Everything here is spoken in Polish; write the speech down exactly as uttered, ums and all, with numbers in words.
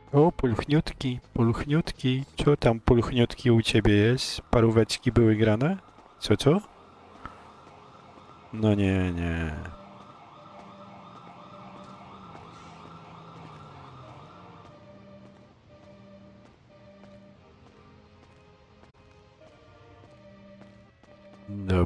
O, pulchniutki, pulchniutki. Co tam pulchniutki u ciebie jest? Paróweczki były grane? Co, co? No nie, nie. No